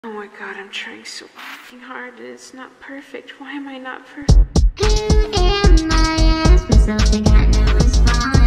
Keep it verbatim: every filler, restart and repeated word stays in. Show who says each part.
Speaker 1: Oh my god, I'm trying so fucking hard and it's not perfect. Why am I not perfect?